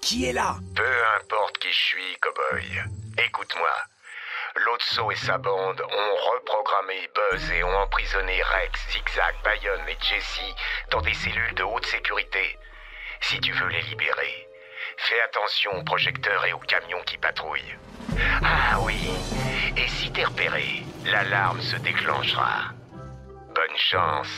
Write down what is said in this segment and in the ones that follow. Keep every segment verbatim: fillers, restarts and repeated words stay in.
Qui est là? Peu importe qui je suis, cowboy. Écoute-moi. Lotso et sa bande ont reprogrammé Buzz et ont emprisonné Rex, Zigzag, Bayonne et Jesse dans des cellules de haute sécurité. Si tu veux les libérer, fais attention aux projecteurs et aux camions qui patrouillent. Ah oui, et si t'es repéré, l'alarme se déclenchera. Bonne chance.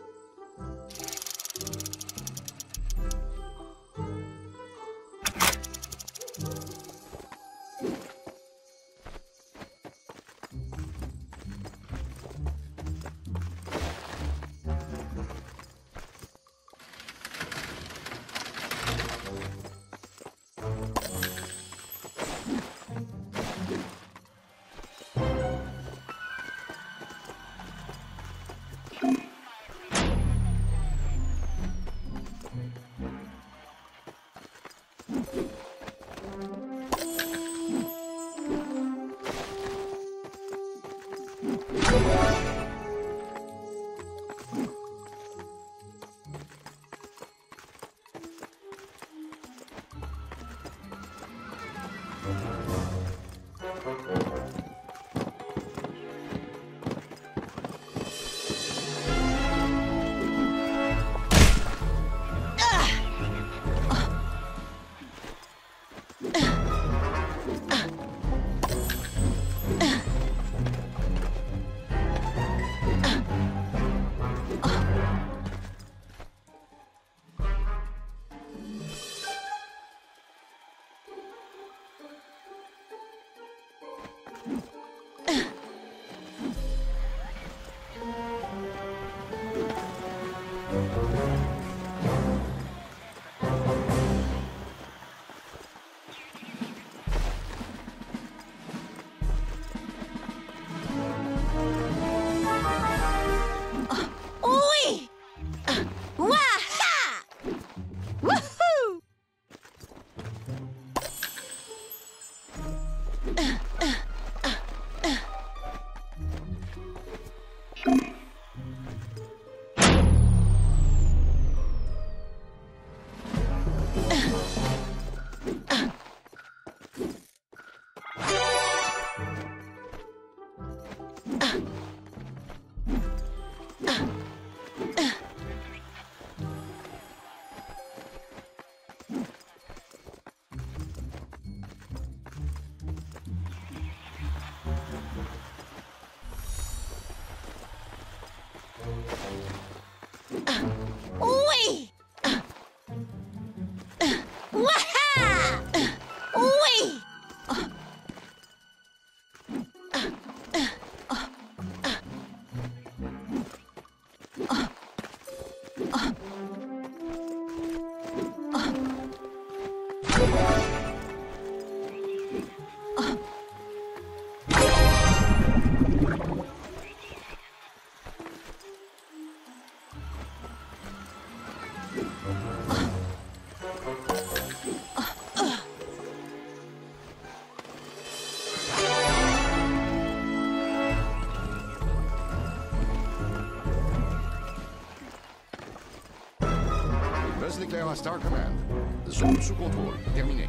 Buzz l'éclair à Star Command. Zone sous contrôle. Terminé.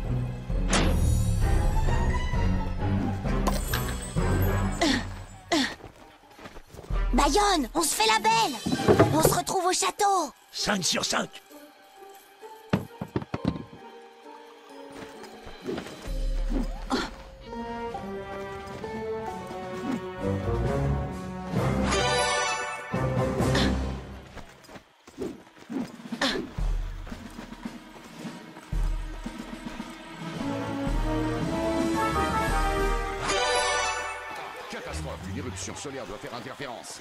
Bayonne, on se fait la belle. On se retrouve au château. cinq sur cinq. Catastrophe. Une éruption solaire doit faire interférence.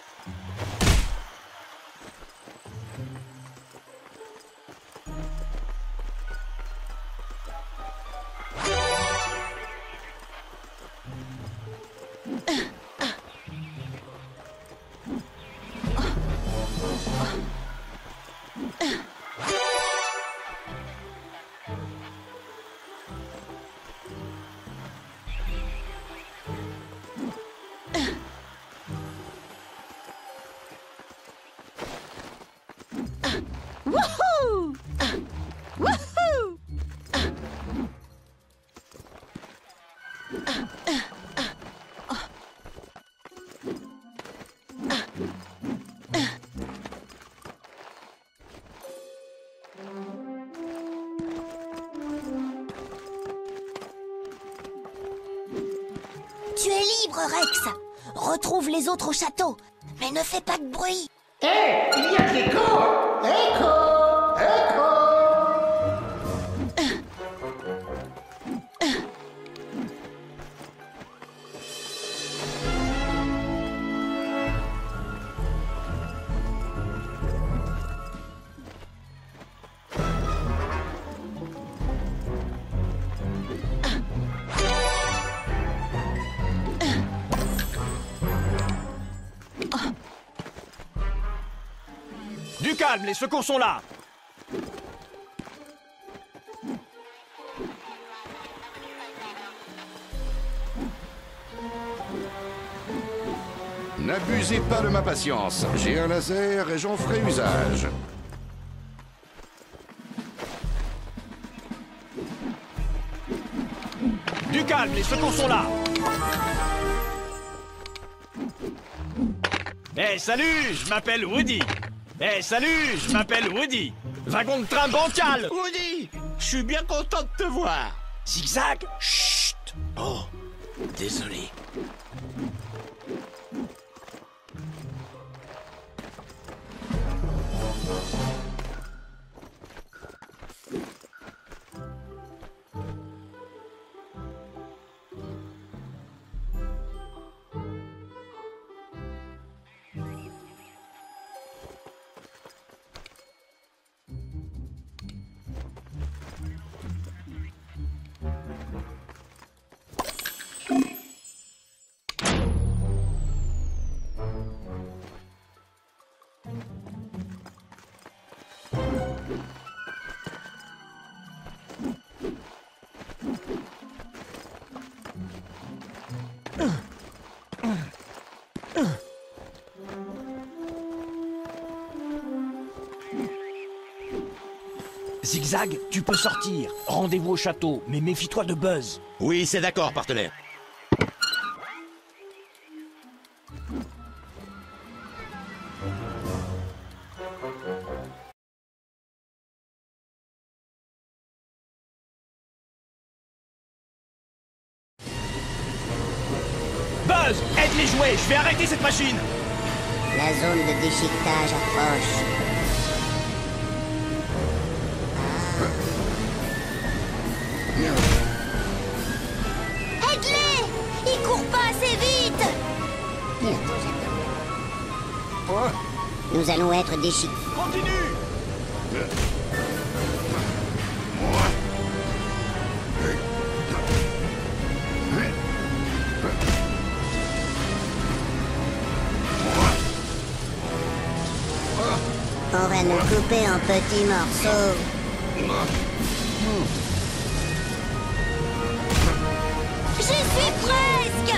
Tu es libre, Rex. Retrouve les autres au château, mais ne fais pas de bruit. Hé, hey, il y a de l'écho. Écho, écho. Du calme, les secours sont là. N'abusez pas de ma patience. J'ai un laser et j'en ferai usage. Du calme, les secours sont là. Eh hey, salut, je m'appelle Woody. Eh hey, salut, je m'appelle Woody. Wagon de train bancal. Woody, je suis bien content de te voir. Zigzag. Chut. Oh, désolé. Zigzag, tu peux sortir. Rendez-vous au château, mais méfie-toi de Buzz. Oui, c'est d'accord, partenaire. Buzz, aide les jouets, je vais arrêter cette machine. La zone de déchiquetage approche. Aide-les! Ils courent pas assez vite! Quoi? Nous allons être déchiquetés. Continue. On va nous couper en petits morceaux. J'y suis presque!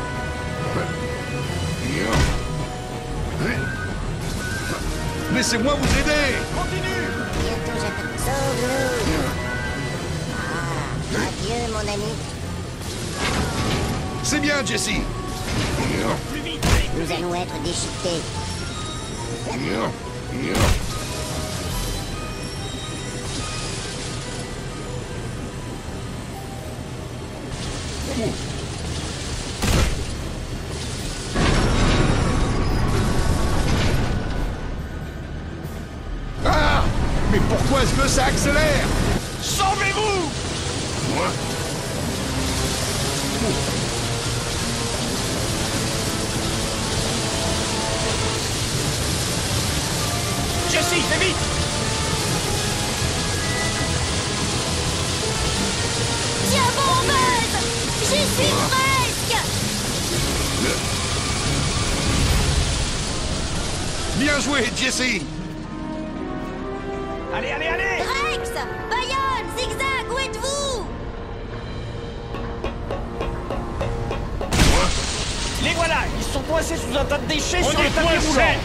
Laissez-moi vous aider! Continue. Bientôt j'attaque. Sauve-nous! Ah, adieu mon ami. C'est bien, Jesse! Plus vite. Allez, plus Nous vite. allons être déchiquetés. Ah! Mais pourquoi est-ce que ça accélère? Sauvez-vous. Jesse, fais vite. Tiens bon, Buzz! J'y suis presque! Bien joué, Jesse! Allez, allez, allez. Rex! Bayonne! Zigzag, où êtes-vous? Les voilà, ils sont coincés sous un tas de déchets On sur est le tapis coincés. roulant.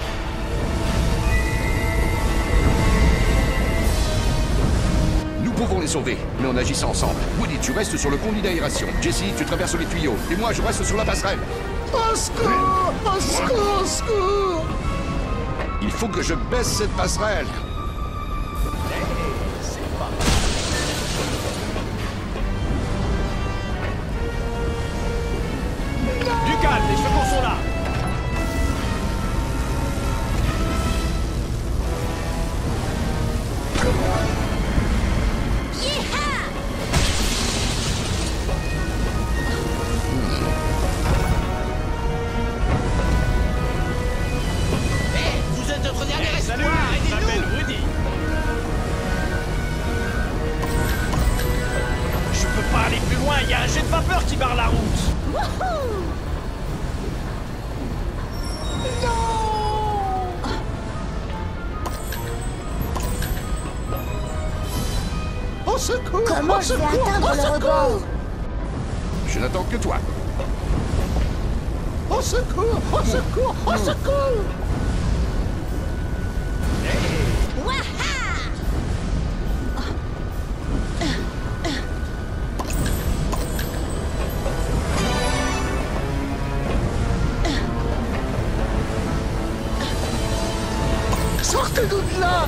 Nous pouvons les sauver, mais en agissant ensemble. Woody, tu restes sur le conduit d'aération. Jesse, tu traverses les tuyaux. Et moi, je reste sur la passerelle. Au secours! Au secours! Au secours! Il faut que je baisse cette passerelle. C'est pas mal. jet de vapeur qui barre la route. Wouhou! Au secours! Comment au je vais secours, atteindre au le secours! rebord? Je n'attends que toi. Au secours! Au secours! Au secours! Waha! Sortez-nous de là!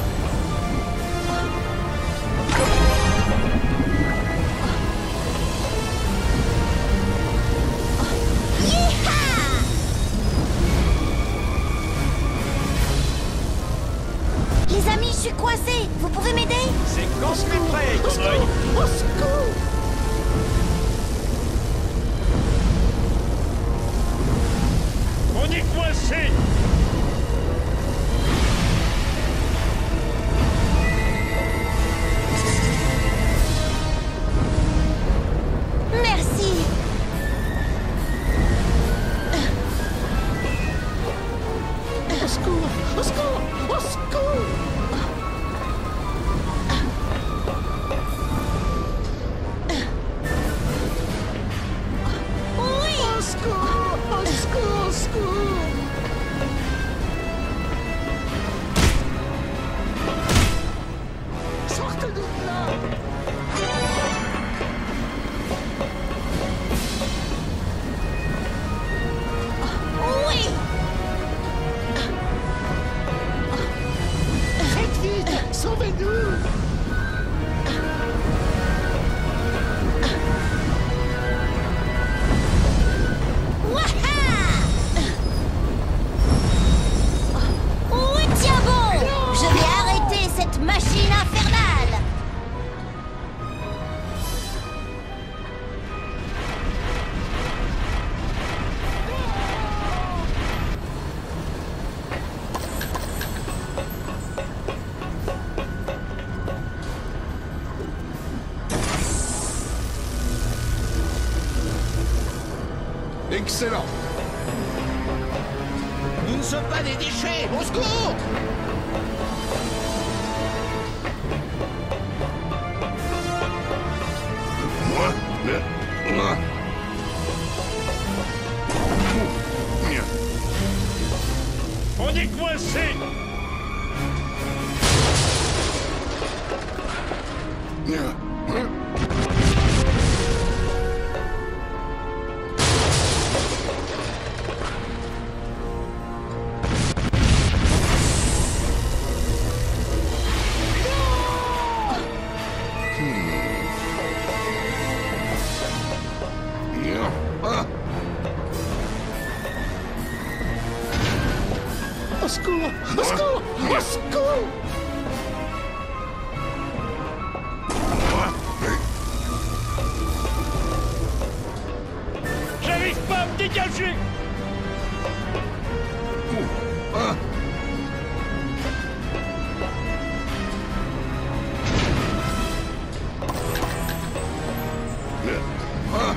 Les amis, je suis coincé. Vous pouvez m'aider? C'est quand tu es prêt, Au cowboy. secours! Au secours! On est coincé. Merci. Au secours! Au secours! Au secours! Oui. Au secours! Au secours! Au secours! Sortez-nous de là! Oui. Faites vite! Sauvez-nous! Waha! Oui, tiens bon. Je vais arrêter cette machine infernale. Excellent. Nous ne sommes pas des déchets. Au secours! Moi, le- moi. On est coincé. Ah, Au secours! Au secours! Au secours! J'arrive pas à me dégager. ah. Ah.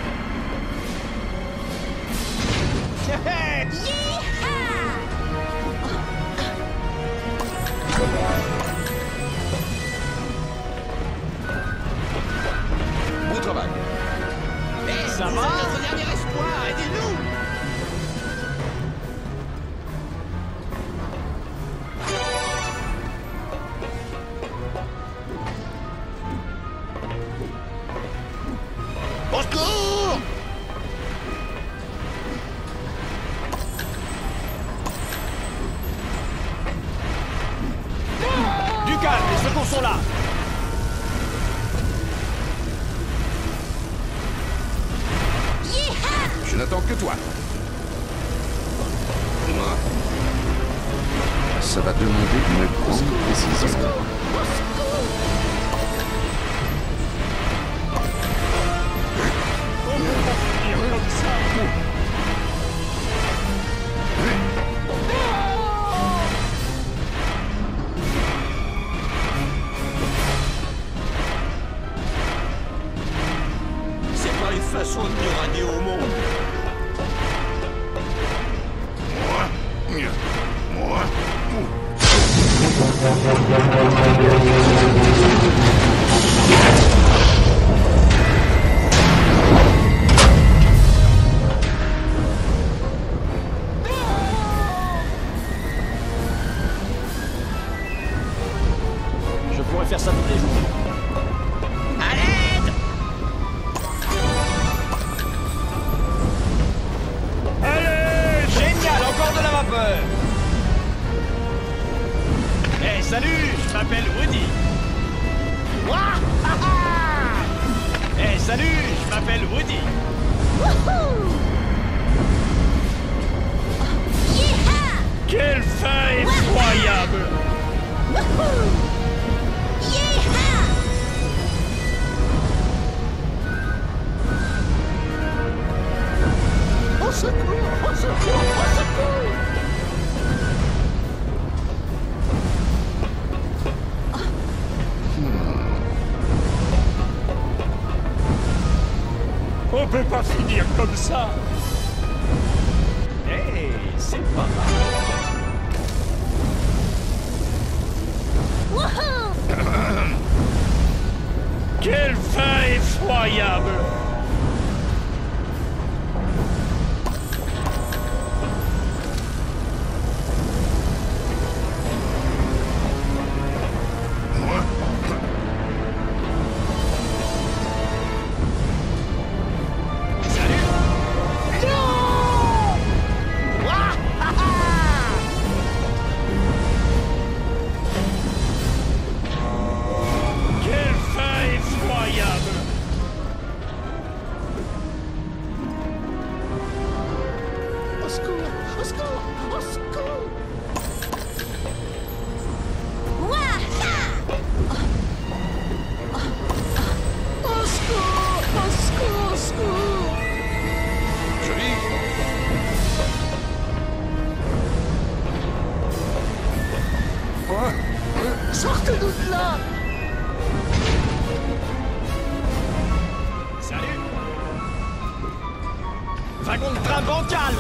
Bon travail. Eh, Ça vous va? êtes notre dernier espoir. Aidez-nous. Au secours! Du calme, les secours sont là. Je n'attends que toi. Ça va demander une grande précision. On peut pas finir comme ça. C'est pas pas une façon de dire adieu au monde. Moi, moi, Je pourrais faire ça tous les jours. À l'aide! Allez, génial, encore de la vapeur. Eh, salut, je m'appelle Woody. Eh, salut, je m'appelle Woody. Wouhou! Yeeha! Quelle fin effroyable! Wouhou! Yeeha! Au secours, au secours, au secours. On peut pas finir comme ça. Hey, c'est pas mal. Wouhou! Quelle fin effroyable! Quelle fin effroyable! Au secours, au secours, au secours. Waha! Au secours, au secours, au secours. joli. Sortez-nous de là. Salut! Wagon de train bancal!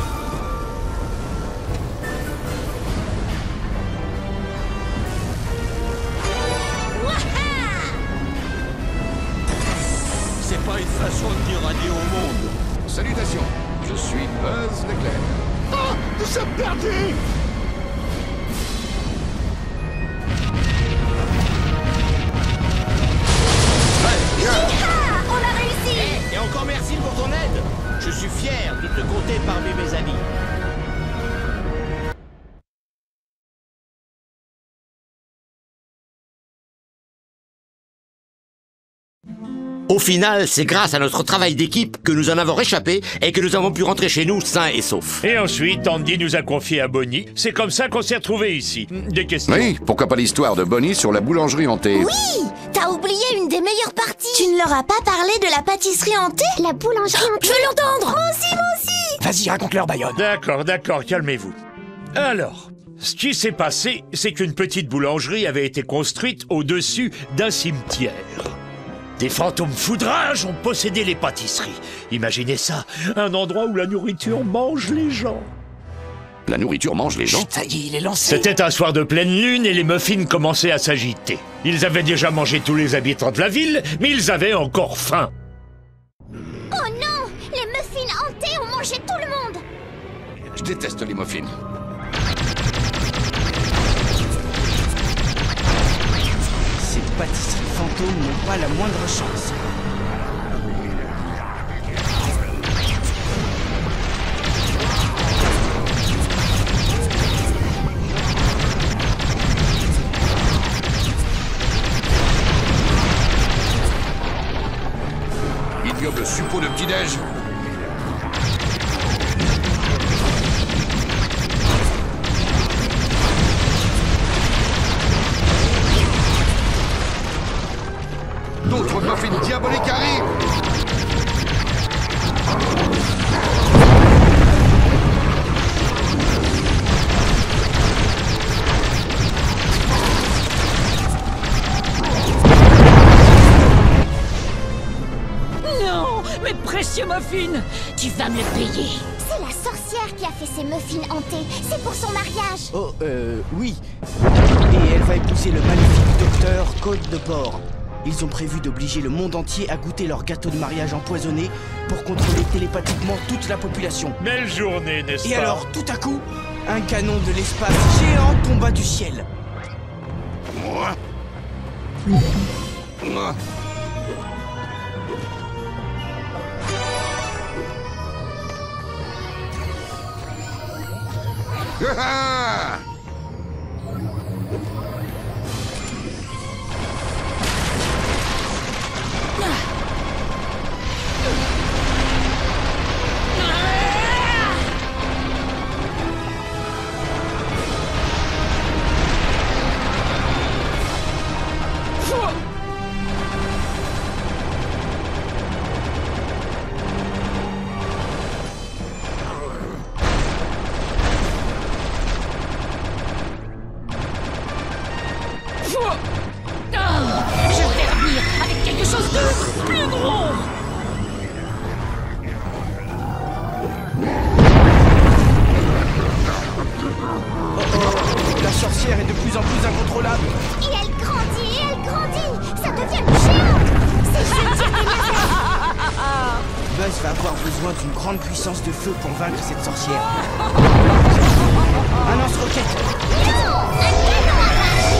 C'est pas une façon de dire adieu au monde. Salutations, je suis Buzz l'éclair. Oh, nous sommes perdus. Yeeha! On a réussi! Et encore merci pour ton aide. Je suis fier de te compter parmi mes amis. Au final, c'est grâce à notre travail d'équipe que nous en avons réchappé et que nous avons pu rentrer chez nous sains et saufs. Et ensuite, Andy nous a confié à Bonnie. C'est comme ça qu'on s'est retrouvés ici. Des questions? Oui, pourquoi pas l'histoire de Bonnie sur la boulangerie hantée? Oui! T'as oublié une des meilleures parties! Tu ne leur as pas parlé de la pâtisserie hantée? La boulangerie hantée? Je veux l'entendre! Moi aussi, moi aussi! Vas-y, raconte-leur, Bayonne. D'accord, d'accord, calmez-vous. Alors, ce qui s'est passé, c'est qu'une petite boulangerie avait été construite au-dessus d'un cimetière. Des fantômes foudrages ont possédé les pâtisseries. Imaginez ça, un endroit où la nourriture mange les gens. La nourriture mange les gens? Ça y est, il est lancé. C'était un soir de pleine lune et les muffins commençaient à s'agiter. Ils avaient déjà mangé tous les habitants de la ville, mais ils avaient encore faim. Oh non! Les muffins hantés ont mangé tout le monde! Je déteste les muffins. Ces pâtisseries fantômes n'ont pas la moindre chance. Ignoble suppôt de petit-déj. D'autres muffins diaboliques arrivent. Non! Mais précieux muffin. Tu vas me le payer. C'est la sorcière qui a fait ces muffins hantés. C'est pour son mariage. Oh, euh, oui. Et elle va épouser le maléfique docteur Côte de Porc. Ils ont prévu d'obliger le monde entier à goûter leur gâteau de mariage empoisonné pour contrôler télépathiquement toute la population. Belle journée, n'est-ce pas? Et alors, tout à coup, un canon de l'espace géant tomba du ciel. Moi Moi Ah Je vais revenir avec quelque chose de plus gros. Oh oh, la sorcière est de plus en plus incontrôlable. Et elle grandit, et elle grandit. Ça devient une géante. C'est je tire des lasers. Buzz va avoir besoin d'une grande puissance de feu pour vaincre cette sorcière. Un lance-roquette. Non, un canon à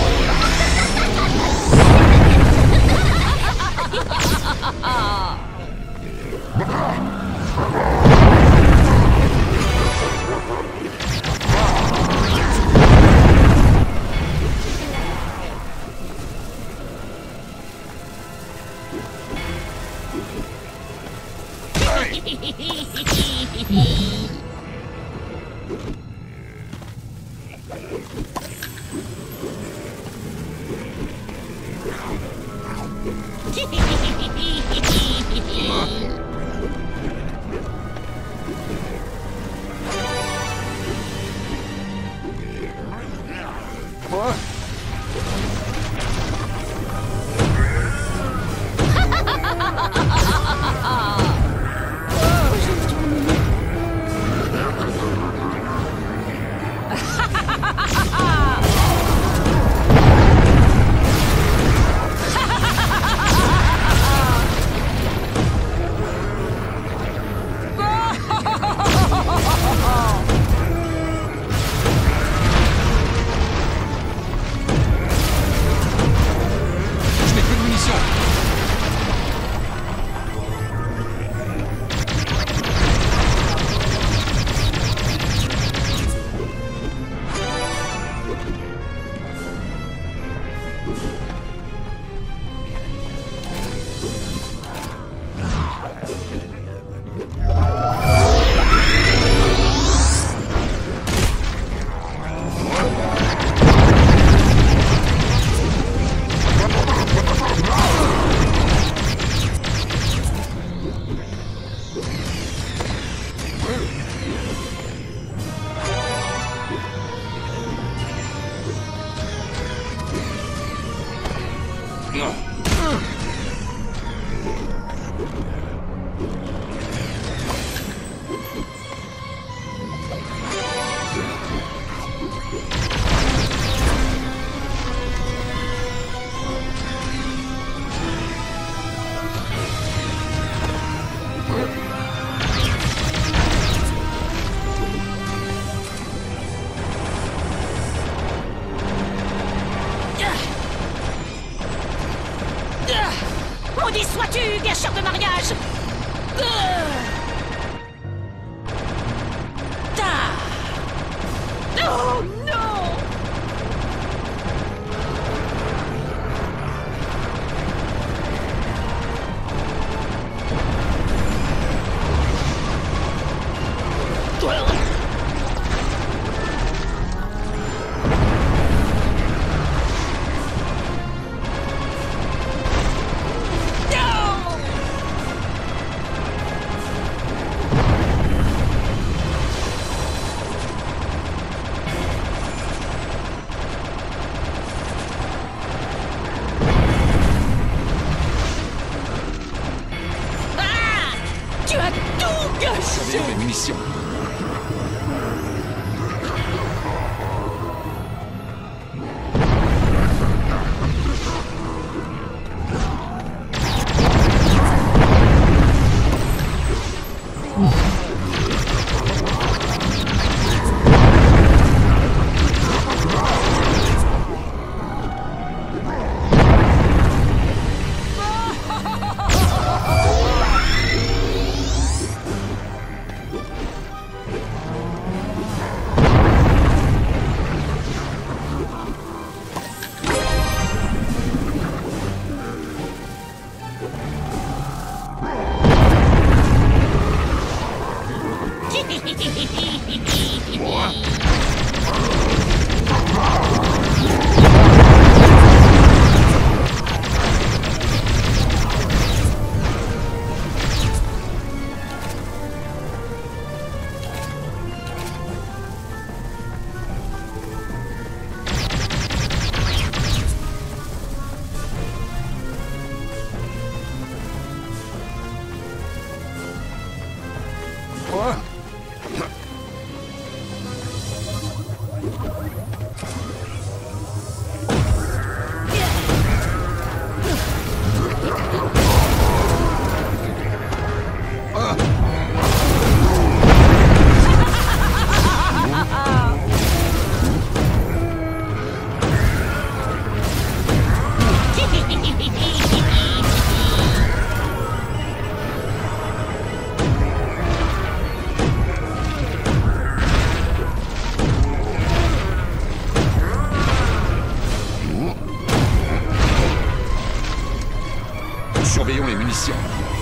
Moi Je n'ai plus de munitions. Maudit sois-tu, gâcheur de mariage. Oh non. Surveillons les munitions. Surveillons les munitions.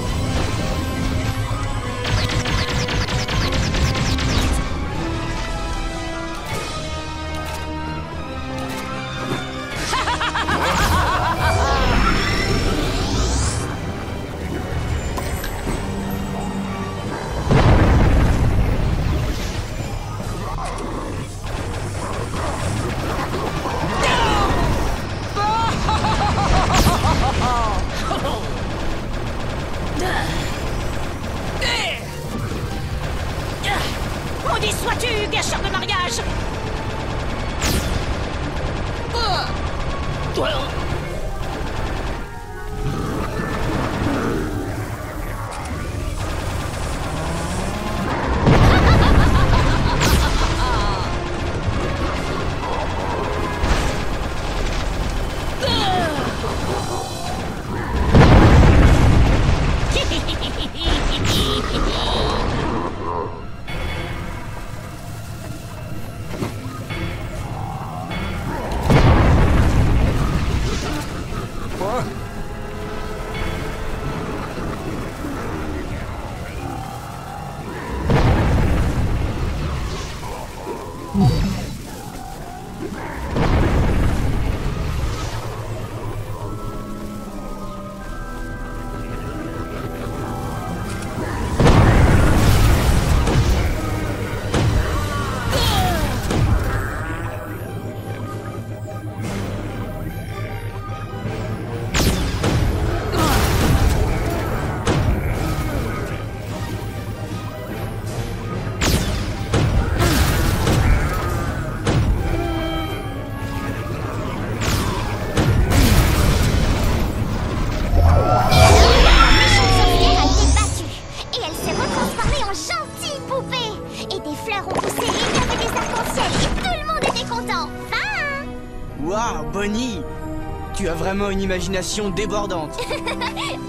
Maudit sois-tu, gâcheur de mariage! Waouh, Bonnie! Tu as vraiment une imagination débordante.